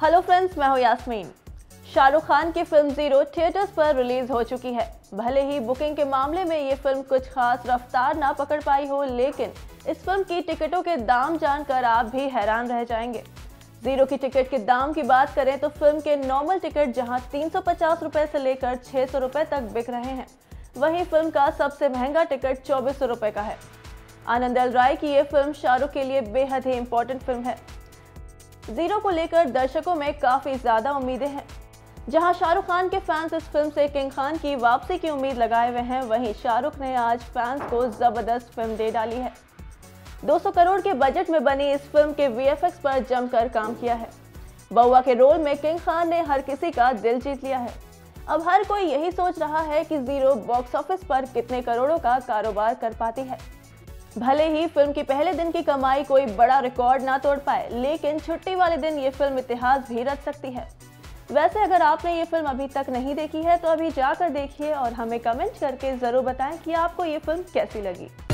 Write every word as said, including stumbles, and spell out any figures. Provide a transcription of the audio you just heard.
Hello friends, मैं हूं यास्मीन। शाहरुख खान की फिल्म जीरो थिएटर्स पर रिलीज हो चुकी है। भले ही बुकिंग के मामले में ये फिल्म कुछ खास रफ्तार ना पकड़ पाई हो, लेकिन इस फिल्म की टिकटों के दाम जानकर आप भी हैरान रह जाएंगे। जीरो की टिकट के दाम की बात करें तो फिल्म के नॉर्मल टिकट जहां तीन सौ पचास रुपए से लेकर छह सौ रुपए तक बिक रहे हैं, वहीं फिल्म का सबसे महंगा टिकट चौबीस सौ रुपए का है। आनंद एल राय की ये फिल्म शाहरुख के लिए बेहद ही इम्पोर्टेंट फिल्म है। जीरो को लेकर दर्शकों में काफी ज्यादा उम्मीदें हैं। जहां शाहरुख खान के फैंस इस फिल्म से किंग खान की वापसी की उम्मीद लगाए हुए हैं, वहीं शाहरुख ने आज फैंस को जबरदस्त फिल्म दे डाली है। दो सौ करोड़ के बजट में बनी इस फिल्म के वी एफ एक्स पर जमकर काम किया है। बउआ के रोल में किंग खान ने हर किसी का दिल जीत लिया है। अब हर कोई यही सोच रहा है कि जीरो बॉक्स ऑफिस पर कितने करोड़ों का कारोबार कर पाती है। भले ही फिल्म की पहले दिन की कमाई कोई बड़ा रिकॉर्ड ना तोड़ पाए, लेकिन छुट्टी वाले दिन ये फिल्म इतिहास भी रच सकती है। वैसे अगर आपने ये फिल्म अभी तक नहीं देखी है तो अभी जाकर देखिए और हमें कमेंट करके जरूर बताएं कि आपको ये फिल्म कैसी लगी।